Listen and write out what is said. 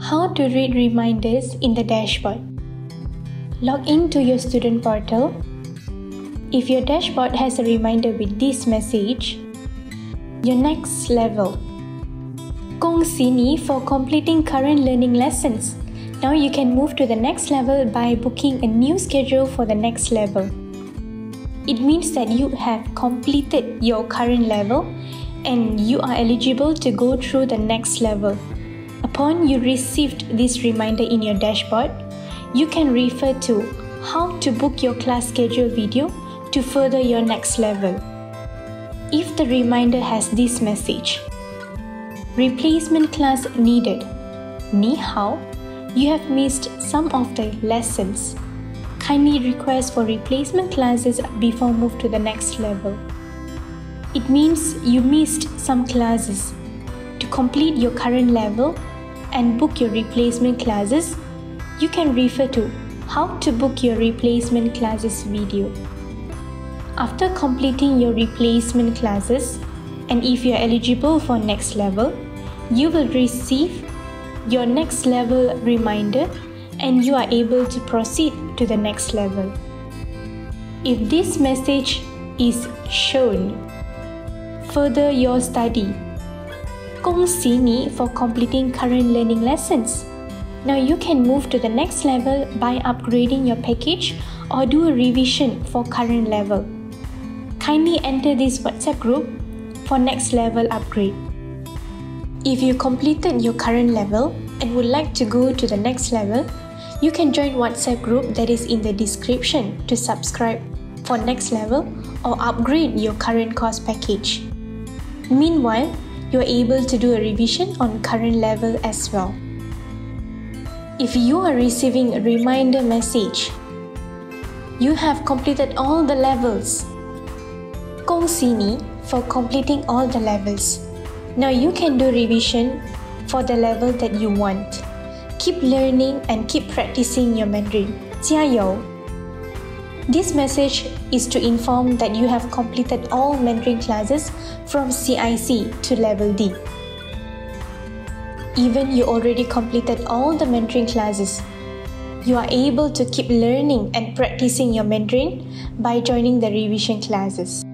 How to read reminders in the dashboard. Log into your student portal. If your dashboard has a reminder with this message, your next level. 恭喜你 for completing current learning lessons. Now you can move to the next level by booking a new schedule for the next level. It means that you have completed your current level and you are eligible to go through the next level. Upon you received this reminder in your dashboard, you can refer to how to book your class schedule video to further your next level. If the reminder has this message, replacement class needed. 你好, you have missed some of the lessons. Kindly request for replacement classes before move to the next level. It means you missed some classes. To complete your current level and book your replacement classes, you can refer to how to book your replacement classes video. After completing your replacement classes, and if you are eligible for next level, you will receive your next level reminder and you are able to proceed to the next level. If this message is shown, further your study. 恭喜你 for completing current learning lessons. Now you can move to the next level by upgrading your package or do a revision for current level. Kindly enter this WhatsApp group for next level upgrade. If you completed your current level and would like to go to the next level, you can join WhatsApp group that is in the description to subscribe for next level or upgrade your current course package. Meanwhile, you are able to do a revision on current level as well. If you are receiving a reminder message, you have completed all the levels. 恭喜你 for completing all the levels. Now you can do revision for the level that you want. Keep learning and keep practicing your Mandarin. 加油! This message is to inform that you have completed all Mandarin classes from CIC to level D. Even you already completed all the Mandarin classes, you are able to keep learning and practicing your Mandarin by joining the revision classes.